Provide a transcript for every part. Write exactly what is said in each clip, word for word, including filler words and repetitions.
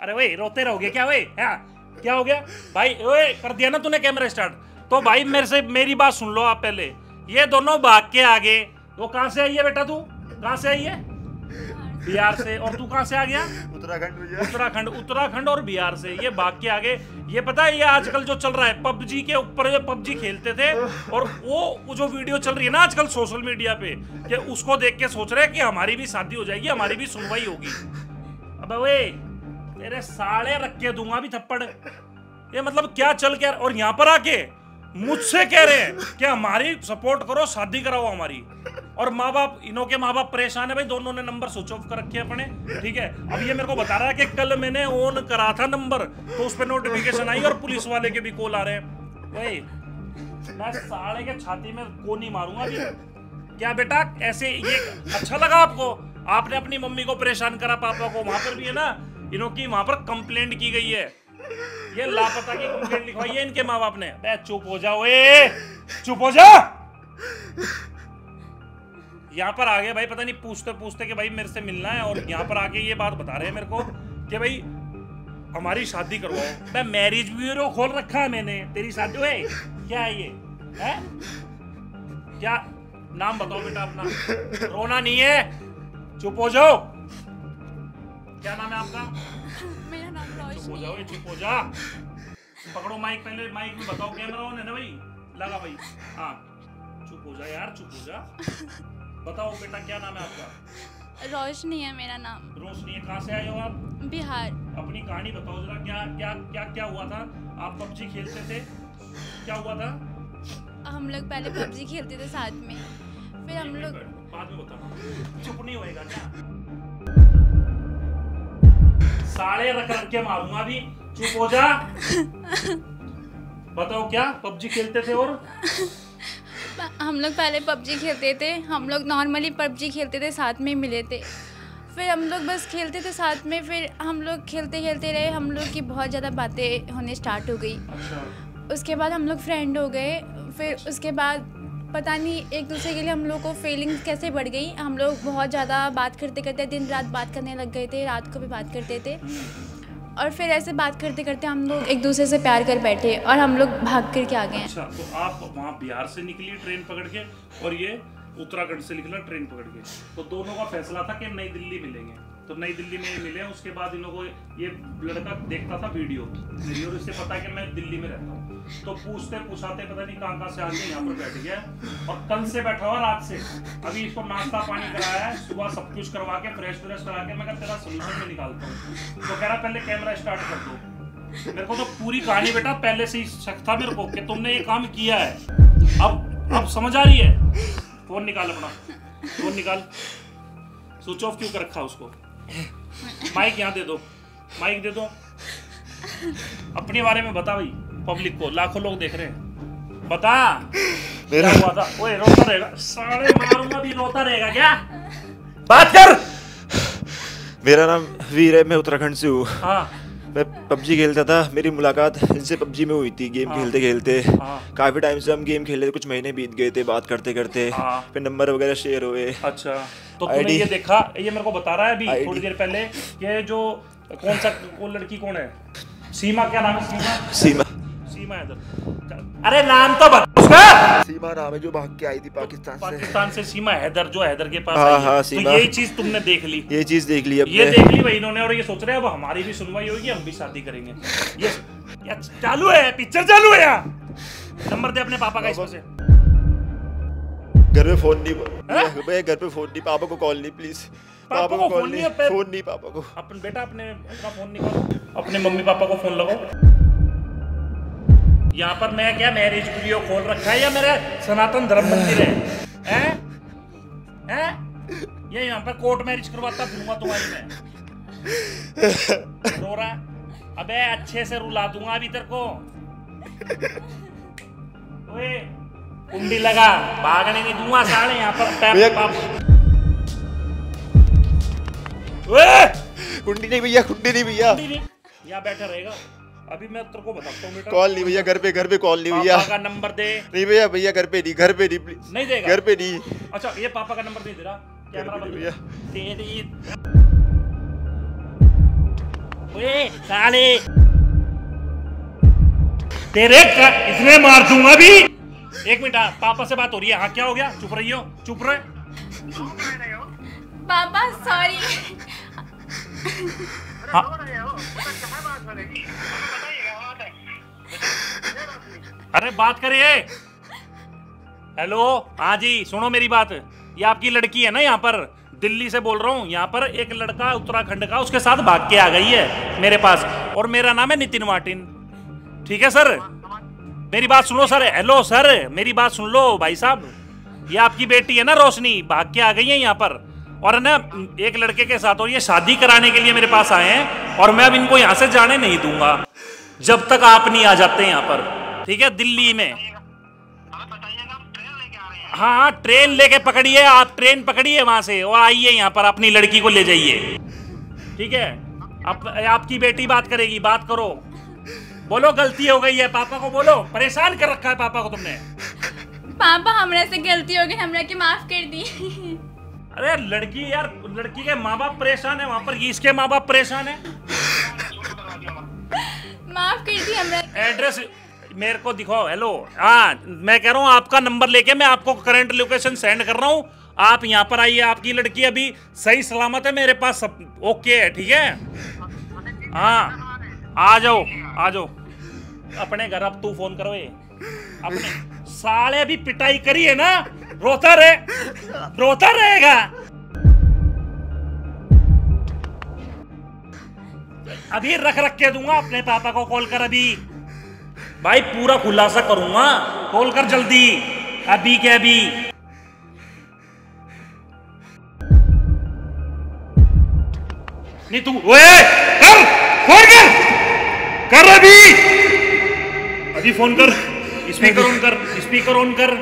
अरे वही रोते रहोगे क्या वही? हाँ क्या हो गया भाई? ओए कर दिया ना तूने कैमरा स्टार्ट? तो भाई मेरे से मेरी बात सुन लो आप पहले। ये दोनों भाग के आगे। वो कहाँ से आई है बेटा? तू कहाँ से आई है? बिहार से। और तू कहाँ से आ गया? उत्तराखंड। उत्तराखंड। उत्तराखंड और बिहार से ये भाग के आगे। ये पता है ये आजकल जो चल रहा है पबजी के ऊपर, जो पबजी खेलते थे और वो जो वीडियो चल रही है ना आजकल सोशल मीडिया पे, कि उसको देख के सोच रहे हैं कि हमारी भी शादी हो जाएगी, हमारी भी सुनवाई होगी। अबे वे तेरे साले रख के दूंगा भी थप्पड़। ये मतलब क्या चल के, और यहाँ पर आके मुझसे कह रहे हैं कि हमारी सपोर्ट करो, शादी कराओ हमारी। और माँ बाप, इन्हों के माँ बाप परेशान है भाई, दोनों ने नंबर स्विच ऑफ कर रखे अपने, ठीक है। अब ये मेरे को बता रहा है कि कल मैंने ऑन करा था नंबर तो उस पर नोटिफिकेशन आई और पुलिस वाले के भी कॉल आ रहे हैं। भाई मैं साले के छाती में को नहीं मारूंगा अभी। क्या बेटा ऐसे ये अच्छा लगा आपको? आपने अपनी मम्मी को परेशान करा, पापा को। वहां पर भी है ना इन्हों की वहां पर कंप्लेंट की गई है, ये लापता की कंप्लेंट लिखवाई है इनके माँ बाप ने। बे चुप हो जाओ, ए चुप हो जा। यहाँ पर आगे भाई पता नहीं पूछते पूछते कि भाई मेरे से मिलना है, और यहाँ पर आके ये बात बता रहे हैं मेरे को कि भाई हमारी शादी करवाओ। मैं मैरिज ब्यूरो खोल रखा है मैंने, तेरी शादी हुए क्या है ये है? क्या नाम बताओ बेटा अपना? रोना नहीं है, चुप हो जाओ। क्या नाम है आपका? मेरा नाम रोशनी। चुप हो जाओ, ये चुप हो जा। पकड़ो माइक, पहले माइक में बताओ, कैमरा ऑन है ना भाई? लगा भाई। हाँ चुप हो जा यार, चुप हो जा। बताओ बेटा क्या नाम है आपका? रोशनी है मेरा नाम। रोशनी है। कहाँ से आए हो आप? बिहार। अपनी कहानी बताओ जरा, क्या क्या क्या क्या हुआ था? आप पबजी खेलते थे, क्या हुआ था? हम लोग पहले पबजी खेलते थे साथ में, फिर हम लोग बाद में बताना। चुप नहीं होएगा क्या? साले रख रख के मारूंगा अभी, चुप हो जा। बताओ क्या पबजी खेलते थे? और हम लोग पहले पबजी खेलते थे, हम लोग नॉर्मली पबजी खेलते थे, साथ में मिले थे। फिर हम लोग बस खेलते थे साथ में, फिर हम लोग खेलते खेलते रहे, हम लोग की बहुत ज़्यादा बातें होने स्टार्ट हो गई। अच्छा। उसके बाद हम लोग फ्रेंड हो गए। फिर उसके बाद पता नहीं एक दूसरे के लिए हम लोग को फीलिंग्स कैसे बढ़ गई। हम लोग बहुत ज़्यादा बात करते करते दिन रात बात करने लग गए थे, रात को भी बात करते थे। और फिर ऐसे बात करते करते हम लोग एक दूसरे से प्यार कर बैठे और हम लोग भाग कर के आ गए। अच्छा, तो आप वहाँ बिहार से निकली ट्रेन पकड़ के और ये उत्तराखंड से निकला ट्रेन पकड़ के, तो दोनों का फैसला था कि नई दिल्ली मिलेंगे। तो नई दिल्ली में मिले। उसके बाद इन लोगों को ये लड़का देखता था वीडियो मेरी और इससे पता है कि मैं दिल्ली में रहता हूँ। तो पूछते पूछाते पता नहीं कहाँ कहाँ से आके यहाँ पर बैठ गया, और कल से बैठा हुआ रात से। अभी इसको नाश्ता पानी कराया है, सुबह सब कुछ करवा के फ्रेश फ्रेश करा के मैं कहा तेरा सोल्यूशन में निकालता हूँ। तो कह रहा पहले कैमरा स्टार्ट कर दो। मेरे को तो पूरी कहानी बेटा पहले से ही शक था मेरे को कि तुमने ये काम किया है। अब अब समझ आ रही है? फोन निकाल अपना, फोन निकाल। स्विच ऑफ क्यों कर रखा उसको? माइक यहाँ दे दो, माइक दे दो। अपने बारे में बता भाई, पब्लिक को, लाखों लोग देख रहे हैं, बता क्या हुआ था? ओए रोता रहेगा, साले मारूंगा भी, रोता रहेगा क्या? बात कर। मेरा नाम वीर है, मैं उत्तराखंड से हूँ। हाँ। मैं पबजी खेलता था, मेरी मुलाकात इनसे पबजी में हुई थी। गेम हाँ। खेलते खेलते हाँ। काफी टाइम से हम गेम खेले, कुछ महीने बीत गए थे बात करते करते। हाँ। फिर नंबर वगैरह शेयर हुए। अच्छा, तो तूने ये देखा, ये मेरे को बता रहा है अभी थोड़ी देर पहले कि जो कौन सा वो लड़की कौन है? सीमा, क्या नाम है? सीमा। सीमा सीमा हैदर। अरे नाम तो बता उसका। सीमा नाम है, जो भाग के आई थी पाकिस्तान से। पाकिस्तान से सीमा हैदर, जो हैदर के पास हाँ, आई है। हाँ, तो सीमा। ये चीज तुमने देख ली, ये चीज देख ली ये देख ली भाई इन्होंने, और ये सोच रहे हैं अब हमारी भी सुनवाई होगी, हम भी शादी करेंगे। ये या चालू है, पिक्चर चालू है यहाँ। नंबर दे अपने पापा का इसमें से। घर पे फोन नहीं, मैं घर पे फोन नहीं, पापा को कॉल नहीं प्लीज। पापा को कॉल नहीं, फोन नहीं पापा को। अपन बेटा अपने अपना फोन निकालो, अपने मम्मी पापा को फोन लगाओ। यहाँ पर मैं क्या मैरिज वीडियो खोल रखा है या मेरा सनातन धर्म मंदिर है? हैं? हैं? ये यहाँ पर कोर्ट मैरिज करवाता फिरूंगा तुम्हारी मैं। रो रहा? अबे अच्छे से रुला दूंगा अभी तेरे को। ओए कुंडी लगा, भागने नहीं दूंगा साले यहाँ पर। पैप पाप। ओए कुंडी नहीं भैया, कुंडी नहीं भैया। यहाँ बैठा रहेगा। अभी मैं तेरे को बताता हूँ बेटा। कॉल नहीं भैया, घर पे घर पे कॉल नहीं भैया। पापा का नंबर दे। नहीं भैया, भैया घर पे नहीं, घर पे नहीं प्लीज। नहीं देगा? घर पे नहीं। अच्छा, ये पापा का नंबर नहीं दे रहा, कैमरा बंद भैया। तेरी। ओए साले तेरे का इसमें मार दूंगा भी। एक मिनट, पापा से बात हो रही है। हाँ क्या हो गया? चुप रही हो, चुप रहे। पापा सॉरी। हाँ। अरे बात करिए। हेलो, हाँ जी सुनो मेरी बात। ये आपकी लड़की है ना, यहाँ पर दिल्ली से बोल रहा हूँ। यहाँ पर एक लड़का उत्तराखंड का उसके साथ भाग के आ गई है मेरे पास, और मेरा नाम है नितिन मार्टिन। ठीक है सर, मेरी बात सुनो सर। हेलो सर, मेरी बात सुन लो भाई साहब। ये आपकी बेटी है ना रोशनी, भाग के आ गई है यहाँ पर, और ना एक लड़के के साथ, और ये शादी कराने के लिए मेरे पास आए हैं, और मैं अब इनको यहाँ से जाने नहीं दूंगा जब तक आप नहीं आ जाते यहाँ पर। ठीक है, दिल्ली में। हाँ हाँ, ट्रेन लेके पकड़िए, आप ट्रेन पकड़िए वहां से और आइए यहाँ पर, अपनी लड़की को ले जाइए। ठीक है, आप, आपकी बेटी बात करेगी, बात करो। बोलो गलती हो गई है, पापा को बोलो, परेशान कर रखा है पापा को तुमने। पापा हमरा से गलती हो गई, हमरा के माफ कर दी। अरे लड़की यार, लड़की के माँ बाप परेशान है वहाँ पर, इसके माँ बाप परेशान है। माफ कर दी हमरा। एड्रेस मेरे को दिखाओ। हेलो, हाँ मैं कह रहा हूँ आपका नंबर लेके मैं आपको करंट लोकेशन सेंड कर रहा हूँ। आप यहाँ पर आइए, आपकी लड़की अभी सही सलामत है मेरे पास, सब ओके है। ठीक है, हाँ आ जाओ आ जाओ अपने घर। अब तू फोन करो, ये अपने साले अभी पिटाई करी है ना, रोता रहे, रोता रहेगा। अभी रख रख के दूंगा, अपने पापा को कॉल कर अभी भाई, पूरा खुलासा करूंगा, कॉल कर जल्दी, अभी के अभी। नहीं तू ओए कर, फोन कर कर अभी अभी फोन कर, स्पीकर ऑन कर, स्पीकर ऑन कर।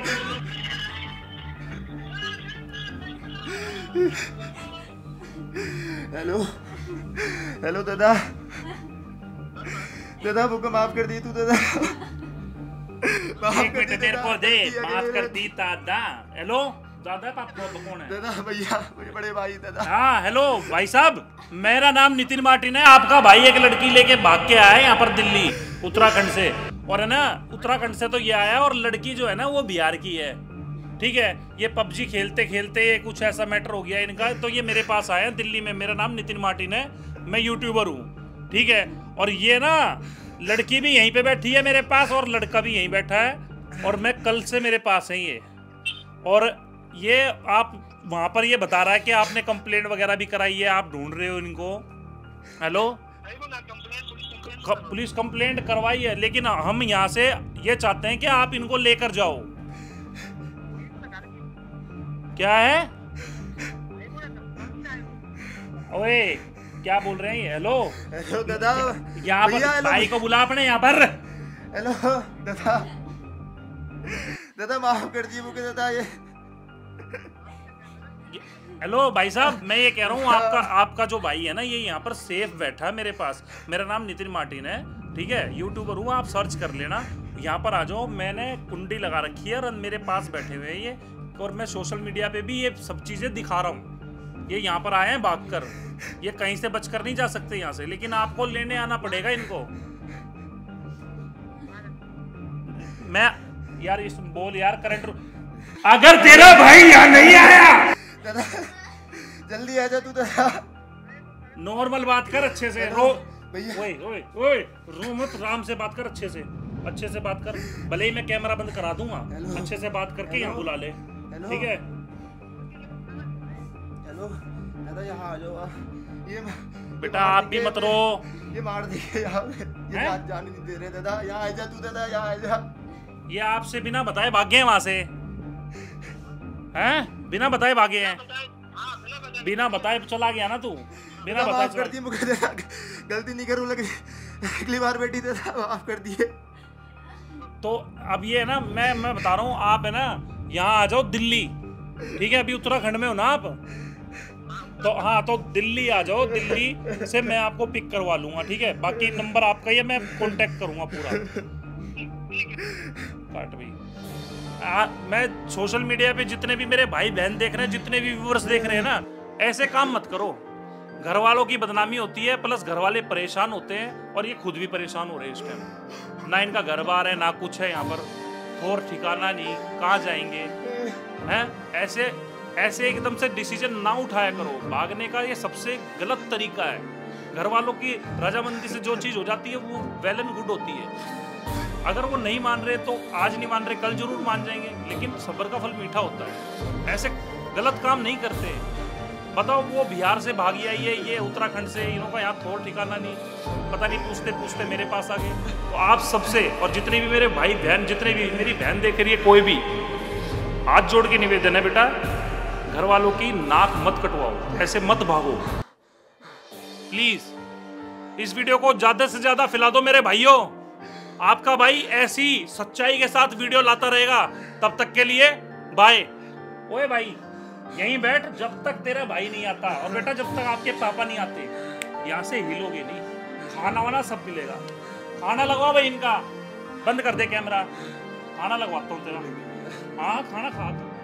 हेलो हेलो दादा, दादा मुझको माफ कर दी तू दादा, एक मिनट तेरे को दे, माफ कर दी दादा। हेलो दादा, पापा कौन है? दादा भैया, मेरे बड़े भाई दादा। हाँ हेलो भाई साहब, मेरा नाम नितिन मार्टिन है। आपका भाई एक लड़की लेके भाग के आया है यहाँ पर दिल्ली उत्तराखंड से, और है ना उत्तराखंड से तो ये आया, और लड़की जो है ना वो बिहार की है। ठीक है, ये पबजी खेलते खेलते कुछ ऐसा मैटर हो गया इनका, तो ये मेरे पास आया दिल्ली में। मेरा नाम नितिन मार्टिन है, मैं यूट्यूबर हूँ। ठीक है, और ये ना लड़की भी यहीं पे बैठी है मेरे पास, और लड़का भी यहीं बैठा है, और मैं कल से मेरे पास है ये। और ये आप वहाँ पर ये बता रहा है कि आपने कंप्लेंट वगैरह भी कराई है, आप ढूंढ रहे हो इनको। हेलो, पुलिस कंप्लेंट करवाई है, लेकिन हम यहाँ से ये चाहते हैं कि आप इनको लेकर जाओ। क्या है? ओए क्या बोल रहे हैं? हेलो हेलो दादा, यहाँ पर भाई को बुला अपने यहाँ पर। हेलो दादा, दादा माफ कर दीजिए मुझे दादा। ये हेलो भाई साहब, मैं ये कह रहा हूँ आपका आपका जो भाई है ना, ये यहाँ पर सेफ बैठा है मेरे पास। मेरा नाम नितिन मार्टिन है, ठीक है, यूट्यूबर हूँ, आप सर्च कर लेना, यहाँ पर आ जाओ। मैंने कुंडी लगा रखी है और मेरे पास बैठे हुए हैं ये, और मैं सोशल मीडिया पे भी ये सब चीज़ें दिखा रहा हूँ। ये यहाँ पर आए हैं भागकर, ये कहीं से बचकर नहीं जा सकते यहाँ से, लेकिन आपको लेने आना पड़ेगा इनको। मैं यार इस बोल यार करंट, अगर तेरा भाई यहाँ नहीं आया दादा जल्दी आ जा तू दादा। नॉर्मल बात कर, अच्छे से रो। भैया ओए ओए ओए रो मत, राम से बात कर, अच्छे से अच्छे से बात कर। भले ही मैं कैमरा बंद करा दूंगा, अच्छे से बात करके यहाँ बुला ले, ठीक है? हेलो दादा, यहाँ आ जाओ। ये बेटा आप भी मत रो, ये मार दिए यहाँ पे, ये जान जाने नहीं दे रहे दादा। यहाँ आ जा तू दादा, यहाँ आ जा। ये आपसे बिना बताए भागे हैं वहां से, हैं? बिना बताए भागे हैं, बिना बताए चला गया ना तू, बिना बताए। माफ कर दिए मुझे दादा, गलती नहीं करूँ, लगी अगली बार बेटी दादा माफ कर दिए। तो अब ये है ना, मैं मैं बता रहा हूँ, आप है ना यहाँ आ जाओ दिल्ली, ठीक है? अभी उत्तराखंड में हो ना आप, तो हाँ तो दिल्ली आ जाओ, दिल्ली से मैं आपको पिक करवा लूंगा, ठीक है? बाकी नंबर आपका ही, मैं कांटेक्ट करूंगा पूरा। काट भाई, आ, मैं सोशल मीडिया पे जितने भी मेरे भाई बहन देख रहे हैं, जितने भी व्यूअर्स देख रहे हैं ना, ऐसे काम मत करो, घर वालों की बदनामी होती है, प्लस घर वाले परेशान होते हैं और ये खुद भी परेशान हो रहे हैं इस टाइम। ना इनका घर बार है ना कुछ है यहाँ पर, और ठिकाना नहीं, कहाँ जाएंगे हैं। ऐसे ऐसे एकदम से डिसीजन ना उठाया करो, भागने का ये सबसे गलत तरीका है। घर वालों की रजामंदी से जो चीज़ हो जाती है वो वेल एंड गुड होती है। अगर वो नहीं मान रहे तो आज नहीं मान रहे, कल जरूर मान जाएंगे, लेकिन सब्र का फल मीठा होता है। ऐसे गलत काम नहीं करते। बताओ वो बिहार से भागी आई है, ये उत्तराखंड से, इन्हों का यहाँ थोड़ा ठिकाना नहीं, पता नहीं पूछते पूछते मेरे पास आ गए। तो आप सबसे और जितने भी मेरे भाई बहन, जितने भी मेरी बहन देख रही है, कोई भी हाथ जोड़ के निवेदन है बेटा, घर वालों की नाक मत कटवाओ, ऐसे मत भागो प्लीज। इस वीडियो को ज्यादा से ज्यादा फैला दो मेरे भाइयों। आपका भाई ऐसी सच्चाई के साथ वीडियो लाता रहेगा। तब तक के लिए बाय। ओए भाई यहीं बैठ जब तक तेरा भाई नहीं आता, और बेटा जब तक आपके पापा नहीं आते यहाँ से हिलोगे नहीं। खाना वाना सब मिलेगा। खाना लगवा भाई इनका, बंद कर दे कैमरा, खाना लगवाता हूँ तेरा। हाँ खाना खा।